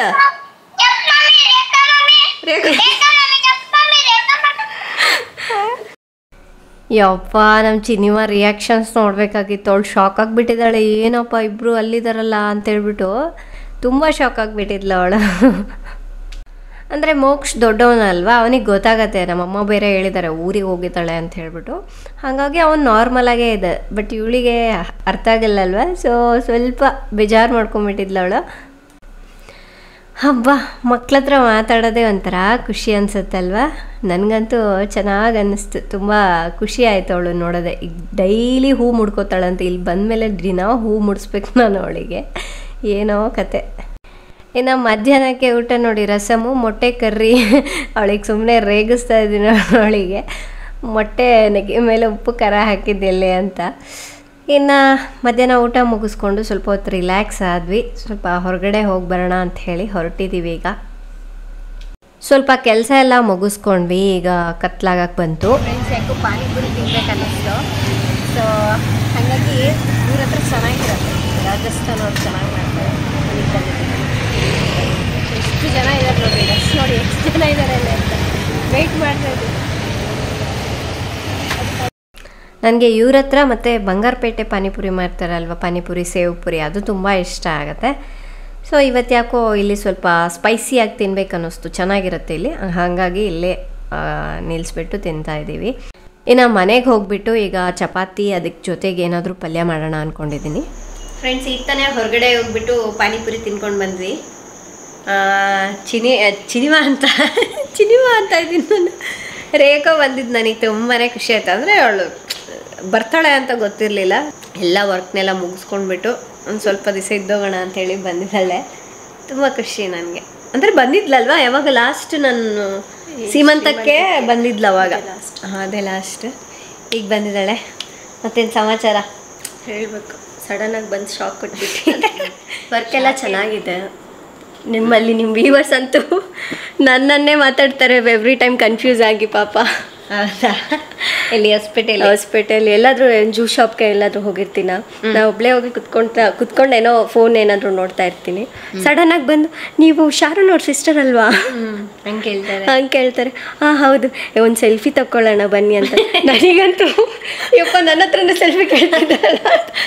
ಯಪ್ಪ ನಮ್ಮ ಚಿನಿಮ ರಿಯಾಕ್ಷನ್ಸ್ ನೋಡಬೇಕಾಗಿತ್ತು. ಅವಳು ಶಾಕ್ ಆಗಿಬಿಟ್ಟಿದ್ದಾಳೆ. ಏನಪ್ಪ ಇಬ್ಬರು ಅಲ್ಲಿದ್ದಾರಲ್ಲ ಅಂತೇಳ್ಬಿಟ್ಟು ತುಂಬ ಶಾಕ್ ಆಗಿಬಿಟ್ಟಿದ್ಲು ಅವಳು. ಅಂದರೆ ಮೋಕ್ಷ ದೊಡ್ಡವನಲ್ವಾ, ಅವನಿಗೆ ಗೊತ್ತಾಗತ್ತೆ ನಮ್ಮಮ್ಮ ಬೇರೆ ಹೇಳಿದ್ದಾರೆ ಊರಿಗೆ ಹೋಗಿದ್ದಾಳೆ ಅಂತ ಹೇಳ್ಬಿಟ್ಟು. ಹಾಗಾಗಿ ಅವನು ನಾರ್ಮಲಾಗೇ ಇದೆ. ಬಟ್ ಇವಳಿಗೆ ಅರ್ಥ ಆಗಿಲ್ಲಲ್ವ, ಸೊ ಸ್ವಲ್ಪ ಬೇಜಾರು ಮಾಡ್ಕೊಂಬಿಟ್ಟಿದ್ಲು ಅವಳು. ಹಬ್ಬ, ಮಕ್ಳ ಹತ್ರ ಮಾತಾಡೋದೇ ಒಂಥರ ಖುಷಿ ಅನಿಸುತ್ತಲ್ವ. ನನಗಂತೂ ಚೆನ್ನಾಗಿ ಅನ್ನಿಸ್ತು, ತುಂಬ ಖುಷಿ ಆಯಿತು ಅವಳು ನೋಡೋದೆ. ಈಗ ಡೈಲಿ ಹೂ ಮುಡ್ಕೋತಾಳಂತೆ. ಇಲ್ಲಿ ಬಂದಮೇಲೆ ದಿನ ಹೂ ಮುಡಿಸ್ಬೇಕು ನಾನು ಅವಳಿಗೆ. ಏನೋ ಕತೆ. ಇನ್ನು ಮಧ್ಯಾಹ್ನಕ್ಕೆ ಊಟ ನೋಡಿ, ರಸಮು ಮೊಟ್ಟೆ ಕರ್ರಿ. ಅವಳಿಗೆ ಸುಮ್ಮನೆ ರೇಗಿಸ್ತಾ ಇದ್ದೀನಿ ಅವಳಿಗೆ. ಮೊಟ್ಟೆ ನೆಗೆ ಮೇಲೆ ಉಪ್ಪು ಖಾರ ಹಾಕಿದ್ದೆಲ್ಲಿ ಅಂತ. ಇನ್ನು ಮಧ್ಯಾಹ್ನ ಊಟ ಮುಗಿಸ್ಕೊಂಡು ಸ್ವಲ್ಪ ಹೊತ್ತು ರಿಲ್ಯಾಕ್ಸ್ ಆದ್ವಿ. ಸ್ವಲ್ಪ ಹೊರಗಡೆ ಹೋಗಿ ಬರೋಣ ಅಂತ ಹೇಳಿ ಹೊರಟಿದ್ದೀವಿ. ಈಗ ಸ್ವಲ್ಪ ಕೆಲಸ ಎಲ್ಲ ಮುಗಿಸ್ಕೊಂಡ್ವಿ. ಈಗ ಕತ್ಲಾಗಕ್ಕೆ ಬಂತು. ಫ್ರೆಂಡ್ಸ್ ಯಾಕೋ ಪಾನಿಪುರಿ ತಿನ್ಬೇಕು ಅನ್ನಿಸ್ತು. ಸೊ ಹಾಗಾಗಿ ಇವ್ರ ಹತ್ರ ಚೆನ್ನಾಗಿರುತ್ತೆ. ರಾಜಸ್ಥಾನ ಅವ್ರು ಚೆನ್ನಾಗಿ ಮಾಡ್ತಾರೆ. ಅಲ್ಲಿಗೆ ಬಂದಿದ್ದೀವಿ. ಎಷ್ಟು ಜನ ಇದ್ದಾರೆ ನೋಡಿ, ರಶ್ ನೋಡಿ ಎಷ್ಟು ಜನ ಇದ್ದಾರೆ ಅಲ್ಲಿ ಅಂತ ವೆಯ್ಟ್ ಮಾಡ್ತಾ ಇದ್ದೀವಿ. ನನಗೆ ಇವ್ರ ಹತ್ರ ಮತ್ತು ಬಂಗಾರಪೇಟೆ ಪಾನಿಪುರಿ ಮಾಡ್ತಾರಲ್ವ, ಪಾನಿಪುರಿ ಸೇವ್ ಪುರಿ, ಅದು ತುಂಬ ಇಷ್ಟ ಆಗುತ್ತೆ. ಸೊ ಇವತ್ತು ಯಾಕೋ ಇಲ್ಲಿ ಸ್ವಲ್ಪ ಸ್ಪೈಸಿಯಾಗಿ ತಿನ್ಬೇಕು ಅನ್ನಿಸ್ತು, ಚೆನ್ನಾಗಿರುತ್ತೆ ಇಲ್ಲಿ. ಹಾಗಾಗಿ ಇಲ್ಲೇ ನಿಲ್ಲಿಸ್ಬಿಟ್ಟು ತಿಂತಾಯಿದ್ದೀವಿ. ಇನ್ನು ಮನೆಗೆ ಹೋಗಿಬಿಟ್ಟು ಈಗ ಚಪಾತಿ ಅದಕ್ಕೆ ಜೊತೆಗೆ ಏನಾದರೂ ಪಲ್ಯ ಮಾಡೋಣ ಅಂದ್ಕೊಂಡಿದ್ದೀನಿ. ಫ್ರೆಂಡ್ಸ್ ಈಗ ತಾನೇ ಹೊರಗಡೆ ಹೋಗ್ಬಿಟ್ಟು ಪಾನಿಪುರಿ ತಿನ್ಕೊಂಡು ಬಂದ್ವಿ. ಚಿನಿ ಚಿನಿಮಾ ಅಂತ ಚಿನಿಮಾ ಅಂತ ಇದ್ದೀನಿ ನಾನು. ರೇಖಾ ಬಂದಿದ್ದು ನನಗೆ ತುಂಬಾ ಖುಷಿ ಆಯ್ತು. ಅಂದರೆ ಅವಳು ಬರ್ತಾಳೆ ಅಂತ ಗೊತ್ತಿರಲಿಲ್ಲ. ಎಲ್ಲ ವರ್ಕ್ನೆಲ್ಲ ಮುಗಿಸ್ಕೊಂಡ್ಬಿಟ್ಟು ಒಂದು ಸ್ವಲ್ಪ ದಿವಸ ಇದ್ದೋಗೋಣ ಅಂಥೇಳಿ ಬಂದಿದ್ದಾಳೆ. ತುಂಬ ಖುಷಿ ನನಗೆ. ಅಂದರೆ ಬಂದಿದ್ಲಲ್ವ ಯಾವಾಗ ಲಾಸ್ಟ್ ನಾನು ಸೀಮಂತಕ್ಕೆ ಬಂದಿದ್ಲು ಅವಾಗ. ಹಾಂ ಅದೇ ಲಾಸ್ಟ್. ಈಗ ಬಂದಿದ್ದಾಳೆ. ಮತ್ತೇನು ಸಮಾಚಾರ ಹೇಳಬೇಕು. ಸಡನ್ನಾಗಿ ಬಂದು ಶಾಕ್ ಕೊಟ್ಬಿಟ್ಟು. ವರ್ಕೆಲ್ಲ ಚೆನ್ನಾಗಿದೆ. ನಿಮ್ಮಲ್ಲಿ ನಿಮ್ಮ ವ್ಯೂವರ್ಸ್ ಅಂತೂ ನನ್ನನ್ನೇ ಮಾತಾಡ್ತಾರೆ ಎವ್ರಿ ಟೈಮ್ ಕನ್ಫ್ಯೂಸ್ ಆಗಿ ಪಾಪ. ಹೌದಾ? ಇಲ್ಲಿ ಹಾಸ್ಪಿಟಲ್ ಹಾಸ್ಪಿಟಲ್ ಎಲ್ಲಾದರೂ ಜ್ಯೂಸ್ ಶಾಪ್ಗೆ ಎಲ್ಲಾದರೂ ಹೋಗಿರ್ತೀನ, ನಾ ಒಬ್ಬಳೇ ಹೋಗಿ ಕುತ್ಕೊಂತ ಕುತ್ಕೊಂಡೇನೋ ಫೋನ್ ಏನಾದರೂ ನೋಡ್ತಾ ಇರ್ತೀನಿ. ಸಡನ್ನಾಗಿ ಬಂದು ನೀವು ಶಾರನ್ ಅವ್ರ ಸಿಸ್ಟರ್ ಅಲ್ವಾ ಹಂಗೆ ಕೇಳ್ತಾರೆ ಹಂಗೆ ಕೇಳ್ತಾರೆ. ಹಾಂ ಹೌದು, ಒಂದು ಸೆಲ್ಫಿ ತಗೊಳ್ಳೋಣ ಬನ್ನಿ ಅಂತ. ನನಗಂತೂ ಯಪ್ಪ ನನ್ನ ಹತ್ರನೇ ಸೆಲ್ಫಿ ಕೇಳ್ತಿದ್ದಾರಲ್ಲ,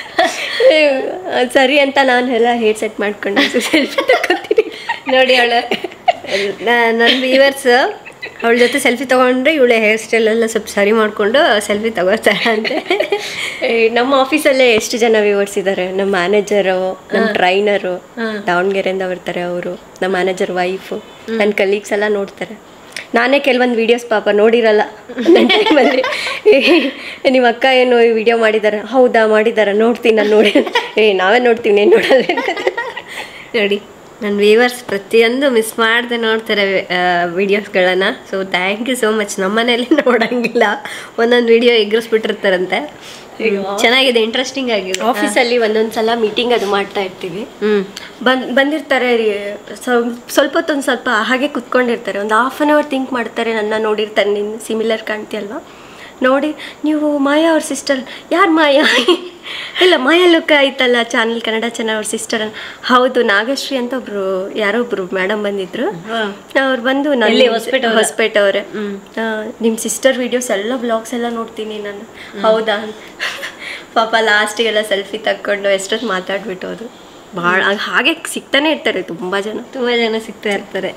ಸರಿ ಅಂತ ನಾನು ಎಲ್ಲ ಹೇರ್ ಸೆಟ್ ಮಾಡ್ಕೊಂಡು ಸೆಲ್ಫಿ ತಗೊತೀನಿ. ನೋಡಿ ಅವಳು ನನ್ನ ವ್ಯೂವರ್ಸ್ ಅವಳ ಜೊತೆ ಸೆಲ್ಫಿ ತೊಗೊಂಡ್ರೆ ಇವಳೆ ಹೇರ್ ಸ್ಟೈಲ್ ಎಲ್ಲ ಸ್ವಲ್ಪ ಸರಿ ಮಾಡಿಕೊಂಡು ಸೆಲ್ಫಿ ತಗೋತಾರೆ ಅಂತೆ. ನಮ್ಮ ಆಫೀಸಲ್ಲೇ ಎಷ್ಟು ಜನ ವ್ಯೂವರ್ಸ್ ಇದ್ದಾರೆ. ನಮ್ಮ ಮ್ಯಾನೇಜರು, ನಮ್ಮ ಟ್ರೈನರು ದಾವಣಗೆರೆಯಿಂದ ಬರ್ತಾರೆ ಅವರು, ನಮ್ಮ ಮ್ಯಾನೇಜರ್ ವೈಫು, ನನ್ನ ಕಲೀಗ್ಸ್ ಎಲ್ಲ ನೋಡ್ತಾರೆ. ನಾನೇ ಕೆಲವೊಂದು ವೀಡಿಯೋಸ್ ಪಾಪ ನೋಡಿರಲ್ಲ ನನ್ನ ಟೈಮಲ್ಲಿ. ನಿಮ್ಮ ಅಕ್ಕ ಏನು ವಿಡಿಯೋ ಮಾಡಿದ್ದಾರೆ, ಹೌದಾ ಮಾಡಿದಾರ, ನೋಡ್ತೀನಿ ನಾನು ನೋಡಿ. ಏ ನಾವೇ ನೋಡ್ತೀವಿ, ಏನು ನೋಡಲ್ಲ. ನೋಡಿ ನನ್ನ ವ್ಯೂವರ್ಸ್ ಪ್ರತಿಯೊಂದು ಮಿಸ್ ಮಾಡದೆ ನೋಡ್ತಾರೆ ವೀಡಿಯೋಸ್ಗಳನ್ನು. So thank you so much. ನಮ್ಮ ಮನೇಲಿ ನೋಡೋಂಗಿಲ್ಲ, ಒಂದೊಂದು ವೀಡಿಯೋ ಎಗ್ರಿಸ್ಬಿಟ್ಟಿರ್ತಾರಂತೆ. ಚೆನ್ನಾಗಿದೆ, ಇಂಟ್ರೆಸ್ಟಿಂಗ್ ಆಗಿದೆ. ಆಫೀಸಲ್ಲಿ ಒಂದೊಂದು ಸಲ ಮೀಟಿಂಗ್ ಅದು ಮಾಡ್ತಾ ಇರ್ತೀವಿ. ಬಂದು ಬಂದಿರ್ತಾರೆ ಸ್ವಲ್ಪ ಹೊತ್ತೊಂದು ಸ್ವಲ್ಪ ಹಾಗೆ ಕುತ್ಕೊಂಡಿರ್ತಾರೆ. ಒಂದು ಹಾಫ್ ಆನ್ ಅವರ್ ಥಿಂಕ್ ಮಾಡ್ತಾರೆ. ನನ್ನ ನೋಡಿರ್ತಾರೆ, ನಿನ್ನ ಸಿಮಿಲರ್ ಕಾಣ್ತೀಯಲ್ವಾ, ನೋಡಿ ನೀವು ಮಾಯಾ ಅವ್ರ ಸಿಸ್ಟರ್. ಯಾರು ಮಾಯಾ? ಇಲ್ಲ ಮಾಯಾ ಲೋಕ ಐತಲ್ಲ ಚಾನಲ್, ಕನ್ನಡ ಚಾನಲ್, ಅವ್ರ ಸಿಸ್ಟರ್. ಹೌದು, ನಾಗಶ್ರೀ ಅಂತ ಒಬ್ರು ಯಾರೋ ಒಬ್ರು ಮೇಡಮ್ ಬಂದಿದ್ರು. ಅವ್ರು ಬಂದು ನಾನು ಹೊಸಪೇಟೆ ಅವರೇ, ನಿಮ್ಮ ಸಿಸ್ಟರ್ ವಿಡಿಯೋಸ್ ಎಲ್ಲ ಬ್ಲಾಗ್ಸ್ ಎಲ್ಲ ನೋಡ್ತೀನಿ ನಾನು. ಹೌದಾ? ಪಾಪ ಲಾಸ್ಟಿಗೆಲ್ಲ ಸೆಲ್ಫಿ ತಕ್ಕೊಂಡು ಎಷ್ಟೊತ್ತು ಮಾತಾಡ್ಬಿಟ್ಟು ಅವರು ಭಾಳ ಹಾಗೆ ಸಿಗ್ತಾನೆ ಇರ್ತಾರೆ. ತುಂಬ ಜನ ತುಂಬ ಜನ ಸಿಗ್ತಾ ಇರ್ತಾರೆ.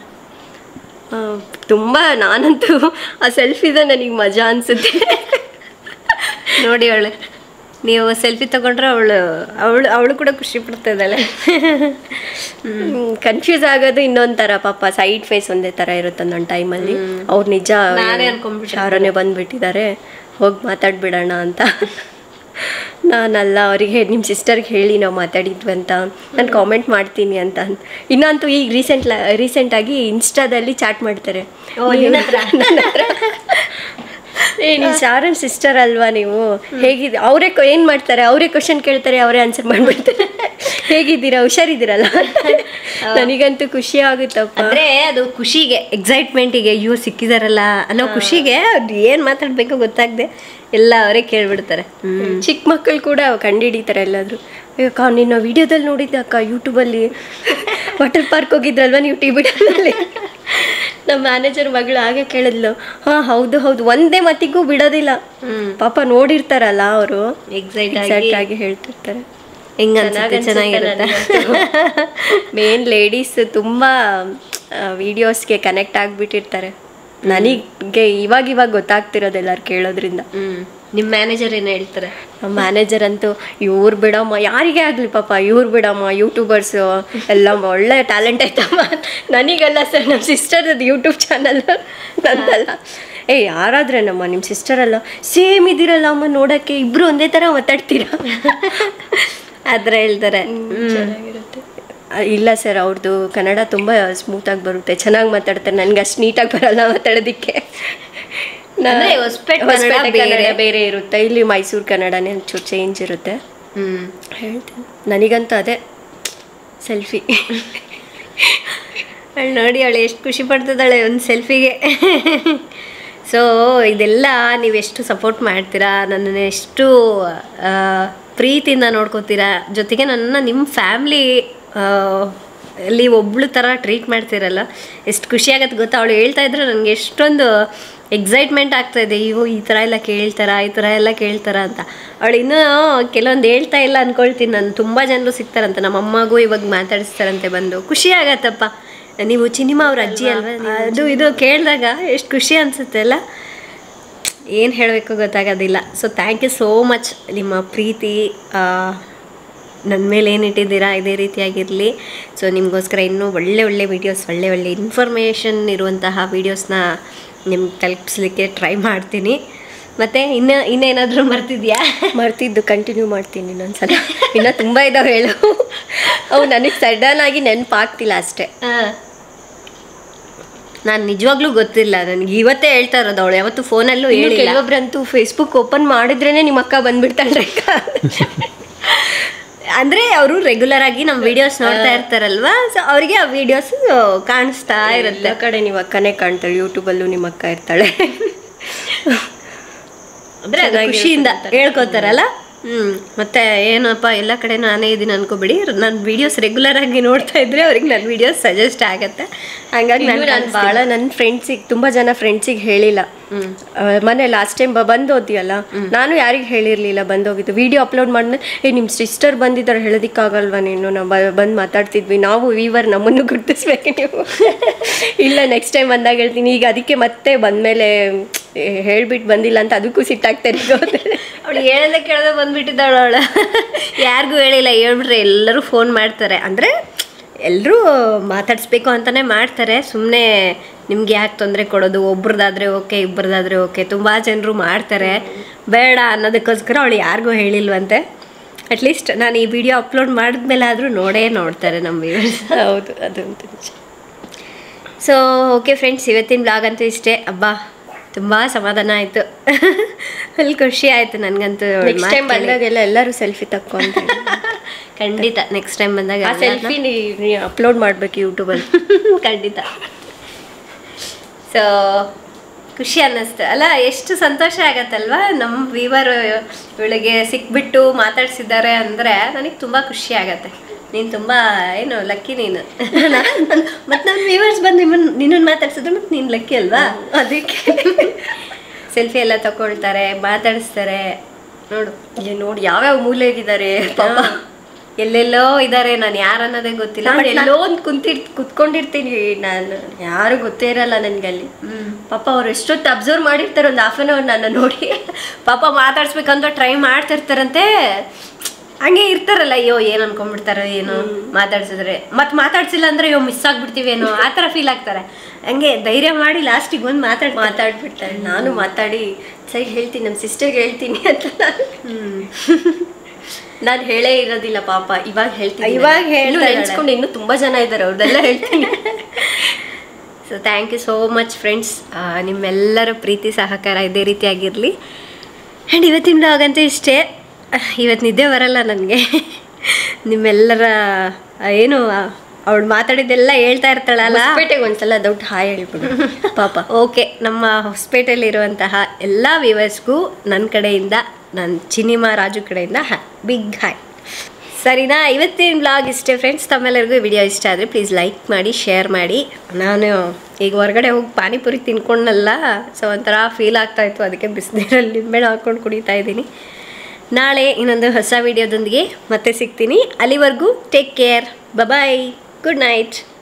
ತುಂಬ ನಾನಂತೂ ಆ ಸೆಲ್ಫಿದ ನನಗೆ ಮಜಾ ಅನಿಸುತ್ತೆ. ನೋಡಿ ಅವಳು, ನೀವು ಸೆಲ್ಫಿ ತಗೊಂಡ್ರೆ ಅವಳು ಅವಳು ಅವಳು ಕೂಡ ಖುಷಿ ಪಡ್ತಾ ಇದ್ದಾಳೆ. ಕನ್ಫ್ಯೂಸ್ ಆಗೋದು ಇನ್ನೊಂದು ಥರ. ಪಾಪ ಸೈಡ್ ಫೇಸ್ ಒಂದೇ ಥರ ಇರುತ್ತೆ ಒಂದೊಂದು ಟೈಮಲ್ಲಿ. ಅವ್ರು ನಿಜ ನಾನೇ ಅನ್ಕೊಂಡ್ಬಿಟ್ಟು ಶಾರನೇ ಬಂದುಬಿಟ್ಟಿದ್ದಾರೆ, ಹೋಗಿ ಮಾತಾಡ್ಬಿಡೋಣ ಅಂತ. ನಾನಲ್ಲ, ಅವರಿಗೆ ನಿಮ್ಮ ಸಿಸ್ಟರ್ಗೆ ಹೇಳಿ ನಾವು ಮಾತಾಡಿದ್ವಿ ಅಂತ, ನಾನು ಕಾಮೆಂಟ್ ಮಾಡ್ತೀನಿ ಅಂತ. ಇನ್ನಂತೂ ಈಗ ರೀಸೆಂಟ್ ರೀಸೆಂಟಾಗಿ ಇನ್ಸ್ಟಾದಲ್ಲಿ ಚಾಟ್ ಮಾಡ್ತಾರೆ. ಏ ನೀವು ಶಾರನ್ ಸಿಸ್ಟರ್ ಅಲ್ವಾ, ನೀವು ಹೇಗಿದೆ, ಅವರೇ ಏನು ಮಾಡ್ತಾರೆ, ಅವರೇ ಕ್ವಶನ್ ಕೇಳ್ತಾರೆ, ಅವರೇ ಆನ್ಸರ್ ಮಾಡಿಬಿಡ್ತಾರೆ. ಹೇಗಿದ್ದೀರಾ, ಹುಷಾರಿದ್ದೀರಲ್ಲ? ನನಗಂತೂ ಖುಷಿ ಆಗುತ್ತಪ್ಪ. ಅಂದ್ರೆ ಅದು ಖುಷಿಗೆ, ಎಕ್ಸೈಟ್ಮೆಂಟಿಗೆ, ಅಯ್ಯೋ ಸಿಕ್ಕಿದಾರಲ್ಲ ಅನ್ನೋ ಖುಷಿಗೆ ಅವ್ರು ಏನ್ ಮಾತಾಡ್ಬೇಕು ಗೊತ್ತಾಗದೆ ಎಲ್ಲ ಅವರೇ ಕೇಳ್ಬಿಡ್ತಾರೆ. ಚಿಕ್ಕ ಮಕ್ಕಳು ಕೂಡ ಕಂಡುಹಿಡಿತಾರೆ ಎಲ್ಲಾದ್ರು. ಅಕ್ಕ ನಿನ್ನ ವಿಡಿಯೋದಲ್ಲಿ ನೋಡಿದ್ದೆ ಅಕ್ಕ ಯೂಟ್ಯೂಬಲ್ಲಿ ವಾಟರ್ ಪಾರ್ಕ್ ಹೋಗಿದ್ರಲ್ವ ನೀವು ಟಿ ಬಿಡಲ್ಲಿ. ನಮ್ಮ ಮ್ಯಾನೇಜರ್ ಮಗಳು ಹಾಗೆ ಕೇಳಿದ್ಲು. ಹಾ ಹೌದು ಹೌದು ಒಂದೇ ಮತ್ತಿಗೂ ಬಿಡೋದಿಲ್ಲ. ಪಾಪ ನೋಡಿರ್ತಾರಲ್ಲ ಅವರು ಎಕ್ಸೈಟ್ ಆಗಿ ಹೇಳ್ತಿರ್ತಾರೆ. ಹೆಂಗ ಚೆನ್ನಾಗಿರುತ್ತೆ. ಮೇನ್ ಲೇಡೀಸ್ ತುಂಬಾ ವಿಡಿಯೋಸ್ಗೆ ಕನೆಕ್ಟ್ ಆಗಿಬಿಟ್ಟಿರ್ತಾರೆ. ನನಗೆ ಇವಾಗ ಇವಾಗ ಗೊತ್ತಾಗ್ತಿರೋದು ಎಲ್ಲಾರು ಕೇಳೋದ್ರಿಂದ. ಹ್ಮ್ ನಿಮ್ಮ ಮ್ಯಾನೇಜರ್ ಏನು ಹೇಳ್ತಾರೆ? ನಮ್ಮ ಮ್ಯಾನೇಜರ್ ಅಂತೂ ಇವ್ರು ಬಿಡಮ್ಮ, ಯಾರಿಗೇ ಆಗಲಿ ಪಾಪ ಇವ್ರು ಬಿಡಮ್ಮ, ಯೂಟ್ಯೂಬರ್ಸು ಎಲ್ಲ ಒಳ್ಳೆ ಟ್ಯಾಲೆಂಟ್ ಐತಮ್ಮ. ನನಗಲ್ಲ ಸರ್, ನಮ್ಮ ಸಿಸ್ಟರ್ ಅದು ಯೂಟ್ಯೂಬ್ ಚಾನಲ್ ನಂದಲ್ಲ. ಏ ಯಾರಾದ್ರೆ ನಮ್ಮ ನಿಮ್ಮ ಸಿಸ್ಟರ್ ಅಲ್ಲ, ಸೇಮ್ ಇದ್ದೀರಲ್ಲ ಅಮ್ಮ ನೋಡೋಕ್ಕೆ, ಇಬ್ರು ಒಂದೇ ಥರ ಮಾತಾಡ್ತೀರಾ ಆ ಥರ ಹೇಳ್ತಾರೆ. ಚೆನ್ನಾಗಿರುತ್ತೆ. ಇಲ್ಲ ಸರ್, ಅವ್ರದ್ದು ಕನ್ನಡ ತುಂಬ ಸ್ಮೂತಾಗಿ ಬರುತ್ತೆ, ಚೆನ್ನಾಗಿ ಮಾತಾಡ್ತಾರೆ. ನನಗೆ ಅಷ್ಟು ನೀಟಾಗಿ ಬರಲ್ಲ ಮಾತಾಡೋದಕ್ಕೆ. ಹೊಸಪೇಟೆ ಕನ್ನಡ ಬೇರೆ ಇರುತ್ತೆ, ಇಲ್ಲಿ ಮೈಸೂರು ಕನ್ನಡನೇ ಒಂಚೂರು ಚೇಂಜ್ ಇರುತ್ತೆ. ಹ್ಮ್ ಹೇಳ್ತೀನಿ, ನನಗಂತೂ ಅದೇ ಸೆಲ್ಫಿ. ಅವಳು ನೋಡಿ, ಅವಳು ಎಷ್ಟು ಖುಷಿ ಪಡ್ತಿದ್ದಾಳೆ ಒಂದು ಸೆಲ್ಫಿಗೆ. ಸೊ ಇದೆಲ್ಲ ನೀವೆಷ್ಟು ಸಪೋರ್ಟ್ ಮಾಡ್ತೀರಾ, ನನ್ನನ್ನು ಎಷ್ಟು ಪ್ರೀತಿಯಿಂದ ನೋಡ್ಕೋತೀರಾ, ಜೊತೆಗೆ ನನ್ನ ನಿಮ್ಮ ಫ್ಯಾಮ್ಲಿ ಅಲ್ಲಿ ಒಬ್ಳು ಥರ ಟ್ರೀಟ್ ಮಾಡ್ತೀರಲ್ಲ, ಎಷ್ಟು ಖುಷಿ ಆಗತ್ತೆ ಗೊತ್ತಾ. ಅವಳು ಹೇಳ್ತಾ ಇದ್ರೆ ನನಗೆ ಎಷ್ಟೊಂದು ಎಕ್ಸೈಟ್ಮೆಂಟ್ ಆಗ್ತಾಯಿದೆ. ಅಯ್ಯೋ ಈ ಥರ ಎಲ್ಲ ಕೇಳ್ತಾರ, ಈ ಥರ ಎಲ್ಲ ಕೇಳ್ತಾರ ಅಂತ. ಅವಳು ಇನ್ನೂ ಕೆಲವೊಂದು ಹೇಳ್ತಾ ಇಲ್ಲ ಅಂದ್ಕೊಳ್ತೀನಿ ನಾನು. ತುಂಬ ಜನರು ಸಿಗ್ತಾರಂತೆ, ನಮ್ಮ ಅಮ್ಮಗೂ ಇವಾಗ ಮಾತಾಡಿಸ್ತಾರಂತೆ ಬಂದು. ಖುಷಿ ಆಗತ್ತಪ್ಪ. ನೀವು ಚಿನಿಮಾ ಅವ್ರ ಅಜ್ಜಿ ಅಲ್ವಾ, ಅದು ಇದು ಕೇಳಿದಾಗ ಎಷ್ಟು ಖುಷಿ ಅನಿಸುತ್ತೆ ಅಲ್ಲ, ಏನು ಹೇಳಬೇಕು ಗೊತ್ತಾಗೋದಿಲ್ಲ. So thank you so much. ನಿಮ್ಮ ಪ್ರೀತಿ ನನ್ನ ಮೇಲೆ ಏನಿಟ್ಟಿದ್ದೀರಾ ಇದೇ ರೀತಿಯಾಗಿರಲಿ. ಸೊ ನಿಮಗೋಸ್ಕರ ಇನ್ನೂ ಒಳ್ಳೆ ಒಳ್ಳೆ ವೀಡಿಯೋಸ್, ಒಳ್ಳೆ ಒಳ್ಳೆ ಇನ್ಫಾರ್ಮೇಷನ್ ಇರುವಂತಹ ವೀಡಿಯೋಸ್ನ ನಿಮ್ಗೆ ತಲುಪಿಸ್ಲಿಕ್ಕೆ ಟ್ರೈ ಮಾಡ್ತೀನಿ. ಮತ್ತು ಇನ್ನು ಇನ್ನೇನಾದರೂ ಮರ್ತಿದ್ಯಾ? ಮರ್ತಿದ್ದು ಕಂಟಿನ್ಯೂ ಮಾಡ್ತೀನಿ ಇನ್ನೊಂದ್ಸಲ. ಇನ್ನೂ ತುಂಬ ಇದಾವೆ ಹೇಳು. ಅವು ನನಗೆ ಸಡನ್ ಆಗಿ ನೆನಪಾಗ್ತಿಲ್ಲ ಅಷ್ಟೇ. ಹಾಂ, ನಾನು ನಿಜವಾಗ್ಲೂ ಗೊತ್ತಿಲ್ಲ, ನನಗೆ ಇವತ್ತೇ ಹೇಳ್ತಾ ಇರೋದು. ಅವಳು ಯಾವತ್ತು ಫೋನಲ್ಲೂ ಹೇಳಿ. ಕೆಲವೊಬ್ರಂತೂ ಫೇಸ್ಬುಕ್ ಓಪನ್ ಮಾಡಿದ್ರೇನೆ ನಿಮ್ಮ ಅಕ್ಕ ಬಂದ್ಬಿಡ್ತಾಳೆ. ಅಂದರೆ ಅವರು ರೆಗ್ಯುಲರ್ ಆಗಿ ನಮ್ಮ ವಿಡಿಯೋಸ್ ನೋಡ್ತಾ ಇರ್ತಾರಲ್ವಾ, ಸೊ ಅವರಿಗೆ ಆ ವಿಡಿಯೋಸ್ ಕಾಣಿಸ್ತಾ ಇರುತ್ತೆ. ಆ ಕಡೆ ನಿಮ್ಮ ಅಕ್ಕನೇ ಕಾಣ್ತಾಳೆ, ಯೂಟ್ಯೂಬಲ್ಲೂ ನಿಮ್ಮ ಅಕ್ಕ ಇರ್ತಾಳೆ. ಅಂದರೆ ಅದು ಖುಷಿಯಿಂದ ಹೇಳ್ಕೊತಾರಲ್ಲ. ಹ್ಞೂ ಮತ್ತು ಏನಪ್ಪ ಎಲ್ಲ ಕಡೆ ನಾನೇ ಇದ್ದೀನಿ ಅನ್ಕೋಬಿಡಿ. ನನ್ನ ವೀಡಿಯೋಸ್ ರೆಗ್ಯುಲರ್ ಆಗಿ ನೋಡ್ತಾ ಇದ್ರೆ ಅವ್ರಿಗೆ ನನ್ನ ವೀಡಿಯೋಸ್ ಸಜೆಸ್ಟ್ ಆಗುತ್ತೆ. ಹಾಗಾಗಿ ನಾನು ನಾನು ಭಾಳ ನನ್ನ ಫ್ರೆಂಡ್ಸಿಗೆ, ತುಂಬ ಜನ ಫ್ರೆಂಡ್ಸಿಗೆ ಹೇಳಿಲ್ಲ. ಮನೆ ಲಾಸ್ಟ್ ಟೈಮ್ ಬಂದೋದಿಯಲ್ಲ, ನಾನು ಯಾರಿಗೆ ಹೇಳಿರಲಿಲ್ಲ ಬಂದೋಗಿದ್ದು. ವಿಡಿಯೋ ಅಪ್ಲೋಡ್ ಮಾಡಿದ್ರೆ ಏ ನಿಮ್ಮ ಸಿಸ್ಟರ್ ಬಂದಿದ್ದಾರೆ ಹೇಳೋದಕ್ಕಾಗಲ್ವಾ ನೀನು, ನಾವು ಬಂದು ಮಾತಾಡ್ತಿದ್ವಿ, ನಾವು ವೀವರ್ ನಮ್ಮನ್ನು ಗುರ್ತಿಸ್ಬೇಕು ನೀವು. ಇಲ್ಲ ನೆಕ್ಸ್ಟ್ ಟೈಮ್ ಬಂದಾಗ ಹೇಳ್ತೀನಿ. ಈಗ ಅದಕ್ಕೆ ಮತ್ತೆ ಬಂದಮೇಲೆ ಹೇಳ್ಬಿಟ್ಟು ಬಂದಿಲ್ಲ ಅಂತ ಅದಕ್ಕೂ ಸಿಟ್ಟಾಗ್ತಾರೆ. ಅವಳು ಹೇಳೋದೇ ಕೇಳೋದೇ ಬಂದ್ಬಿಟ್ಟಿದ್ದಾಳು ಅವಳು. ಯಾರಿಗೂ ಹೇಳಿಲ್ಲ, ಹೇಳ್ಬಿಟ್ರೆ ಎಲ್ಲರೂ ಫೋನ್ ಮಾಡ್ತಾರೆ. ಅಂದರೆ ಎಲ್ಲರೂ ಮಾತಾಡಿಸ್ಬೇಕು ಅಂತಲೇ ಮಾಡ್ತಾರೆ. ಸುಮ್ಮನೆ ನಿಮ್ಗೆ ಯಾಕೆ ತೊಂದರೆ ಕೊಡೋದು, ಒಬ್ರದ್ದಾದರೆ ಓಕೆ, ಇಬ್ಬರದಾದರೆ ಓಕೆ, ತುಂಬ ಜನರು ಮಾಡ್ತಾರೆ. ಬೇಡ ಅನ್ನೋದಕ್ಕೋಸ್ಕರ ಅವಳು ಯಾರಿಗೂ ಹೇಳಿಲ್ವಂತೆ. ಅಟ್ಲೀಸ್ಟ್ ನಾನು ಈ ವಿಡಿಯೋ ಅಪ್ಲೋಡ್ ಮಾಡಿದ್ಮೇಲೆ ಆದರೂ ನೋಡೇ ನೋಡ್ತಾರೆ ನಮ್ಮ ವ್ಯೂವರ್ಸ್. ಹೌದು, ಅದಂತೂ ನಿಜ. ಸೊ ಓಕೆ ಫ್ರೆಂಡ್ಸ್, ಇವತ್ತಿನ ಬ್ಲಾಗ್ ಅಂತೂ ಇಷ್ಟೇ. ಅಬ್ಬಾ ತುಂಬ ಸಮಾಧಾನ ಆಯಿತು, ಫುಲ್ ಖುಷಿ ಆಯಿತು ನನಗಂತೂ. ನೆಕ್ಸ್ಟ್ ಟೈಮ್ ಬಂದಾಗೆಲ್ಲ ಎಲ್ಲರೂ ಸೆಲ್ಫಿ ತಕ್ಕೊಂತ. ಖಂಡಿತ ನೆಕ್ಸ್ಟ್ ಟೈಮ್ ಬಂದಾಗ ಸೆಲ್ಫಿ ಅಪ್ಲೋಡ್ ಮಾಡಬೇಕು ಯೂಟ್ಯೂಬಲ್ಲಿ. ಖಂಡಿತ. ಸೊ ಖುಷಿ ಅನ್ನಿಸ್ತು ಅಲ್ಲ, ಎಷ್ಟು ಸಂತೋಷ ಆಗತ್ತಲ್ವಾ. ನಮ್ಮ ವೀವರ್ ಇವಳಿಗೆ ಸಿಕ್ಬಿಟ್ಟು ಮಾತಾಡ್ಸಿದ್ದಾರೆ ಅಂದರೆ ನನಗೆ ತುಂಬ ಖುಷಿ ಆಗತ್ತೆ. ನೀನು ತುಂಬ ಏನು ಲಕ್ಕಿ ನೀನು. ಮತ್ತು ನಮ್ಮ ವ್ಯೂವರ್ಸ್ ಬಂದು ನಿಮ್ಮನ್ನು ನಿನ್ನನ್ನು ಮಾತಾಡ್ಸಿದ್ರು ಮತ್ತು ನೀನು ಲಕ್ಕಿ ಅಲ್ವಾ. ಅದಕ್ಕೆ ಸೆಲ್ಫಿ ಎಲ್ಲ ತಗೊಳ್ತಾರೆ, ಮಾತಾಡಿಸ್ತಾರೆ. ನೋಡು ನೋಡಿ ಯಾವ್ಯಾವ ಮೂಲೆಗಿದ್ದಾರೆ ಪಾಪ, ಎಲ್ಲೆಲ್ಲೋ ಇದ್ದಾರೆ. ನಾನು ಯಾರು ಅನ್ನೋದೇ ಗೊತ್ತಿಲ್ಲ. ನಾನು ಎಲ್ಲೋ ಒಂದು ಕುಂತಿರ್ ಕುತ್ಕೊಂಡಿರ್ತೀನಿ, ನಾನು ಯಾರು ಗೊತ್ತೇ ಇರಲ್ಲ ನನಗೆ ಅಲ್ಲಿ. ಪಾಪ ಅವ್ರು ಎಷ್ಟೊತ್ತು ಅಬ್ಸರ್ವ್ ಮಾಡಿರ್ತಾರೆ, ಒಂದು ಹಾಫ್ ಆನ್ ಅವರ್ ನನ್ನ ನೋಡಿ. ಪಾಪ ಮಾತಾಡ್ಸ್ಬೇಕಂತ ಟ್ರೈ ಮಾಡ್ತಿರ್ತಾರಂತೆ. ಹಂಗೆ ಇರ್ತಾರಲ್ಲ, ಅಯ್ಯೋ ಏನು ಅನ್ಕೊಂಡ್ಬಿಡ್ತಾರೋ ಏನೋ ಮಾತಾಡ್ಸಿದ್ರೆ, ಮತ್ತೆ ಮಾತಾಡ್ಸಿಲ್ಲ ಅಂದ್ರೆ ಅಯ್ಯೋ ಮಿಸ್ ಆಗ್ಬಿಡ್ತೀವೇನೋ ಆ ಥರ ಫೀಲ್ ಆಗ್ತಾರೆ. ಹಂಗೆ ಧೈರ್ಯ ಮಾಡಿ ಲಾಸ್ಟಿಗೆ ಬಂದು ಮಾತಾಡಿ ಮಾತಾಡ್ಬಿಡ್ತಾರೆ. ನಾನು ಮಾತಾಡಿ ಸರಿ ಹೇಳ್ತೀನಿ, ನಮ್ಮ ಸಿಸ್ಟರ್ಗೆ ಹೇಳ್ತೀನಿ ಅಂತ. ನಾನು ಹೇಳೇ ಇರೋದಿಲ್ಲ ಪಾಪ, ಇವಾಗ ಹೇಳ್ತೀನಿ. ಇವಾಗ ಹೇಳಿ ನೆನ್ಸ್ಕೊಂಡು ಇನ್ನೂ ತುಂಬ ಜನ ಇದ್ದಾರೆ, ಅವ್ರದ್ದೆಲ್ಲ ಹೇಳ್ತೀನಿ. So thank you so much friends. ನಿಮ್ಮೆಲ್ಲರ ಪ್ರೀತಿ ಸಹಕಾರ ಇದೇ ರೀತಿಯಾಗಿರಲಿ. ಆ್ಯಂಡ್ ಇವತ್ತಿನ ಬ್ಲಾಗಂತೂ ಇಷ್ಟೇ. ಇವತ್ತು ನಿದ್ದೆ ಬರಲ್ಲ ನನಗೆ. ನಿಮ್ಮೆಲ್ಲರ ಏನು ಅವಳು ಮಾತಾಡಿದ್ದೆಲ್ಲ ಹೇಳ್ತಾ ಇರ್ತಾಳಲ್ಲ. ಹೊಸಪೇಟೆಗೆ ಒಂದ್ಸಲ ದೊಡ್ಡ ಹಾಯ್ ಹೇಳ್ಬಿಡು ಪಾಪ. ಓಕೆ, ನಮ್ಮ ಹೊಸಪೇಟೆಯಲ್ಲಿರುವಂತಹ ಎಲ್ಲ ವ್ಯೂವರ್ಸ್ಗೂ ನನ್ನ ಕಡೆಯಿಂದ, ನನ್ನ ಚಿನಿಮಾ ರಾಜು ಕಡೆಯಿಂದ ಹಾ ಬಿಗ್ ಹಾಯ್. ಸರಿನಾ? ಇವತ್ತಿನ ಬ್ಲಾಗ್ ಇಷ್ಟೇ ಫ್ರೆಂಡ್ಸ್. ತಮ್ಮೆಲ್ಲರಿಗೂ ವಿಡಿಯೋ ಇಷ್ಟ ಆದರೆ ಪ್ಲೀಸ್ ಲೈಕ್ ಮಾಡಿ, ಶೇರ್ ಮಾಡಿ. ನಾನು ಈಗ ಹೊರಗಡೆ ಹೋಗಿ ಪಾನಿಪುರಿ ತಿನ್ಕೊಂಡಲ್ಲ, ಸೊ ಒಂಥರ ಫೀಲ್ ಆಗ್ತಾಯಿತ್ತು, ಅದಕ್ಕೆ ಬಿಸಿನೀರಲ್ಲಿ ನಿಂಬೆಹಣ್ಣು ಹಾಕ್ಕೊಂಡು ಕುಡಿತಾ ಇದ್ದೀನಿ. ನಾಳೆ ಇನ್ನೊಂದು ಹೊಸ ವಿಡಿಯೋದೊಂದಿಗೆ ಮತ್ತೆ ಸಿಗ್ತೀನಿ. ಅಲ್ಲಿವರೆಗೂ take care, bye, good night.